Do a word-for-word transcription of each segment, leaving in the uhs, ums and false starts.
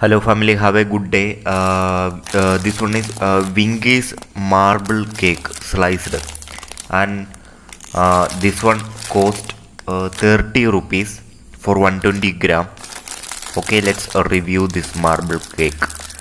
Hello family, have a good day. Uh, uh, this one is uh, Wingies marble cake sliced, and uh, this one cost uh, thirty rupees for one hundred twenty gram. Okay, let's uh, review this marble cake.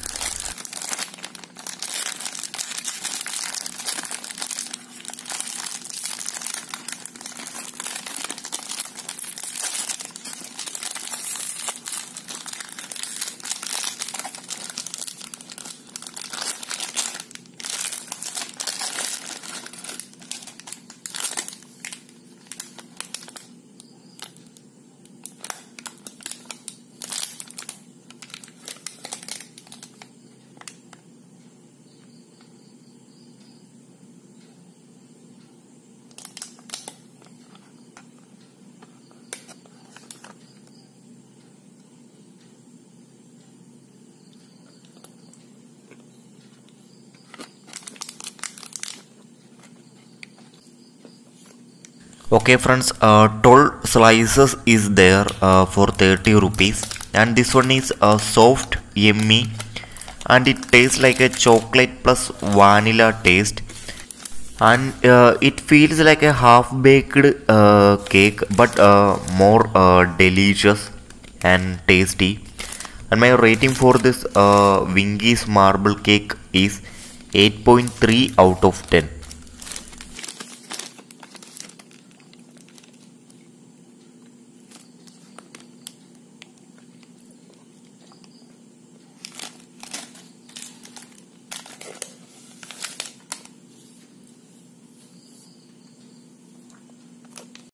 Okay friends, uh, twelve slices is there uh, for thirty rupees, and this one is uh, soft, yummy, and it tastes like a chocolate plus vanilla taste, and uh, it feels like a half baked uh, cake but uh, more uh, delicious and tasty. And my rating for this uh, Wingies marble cake is eight point three out of ten.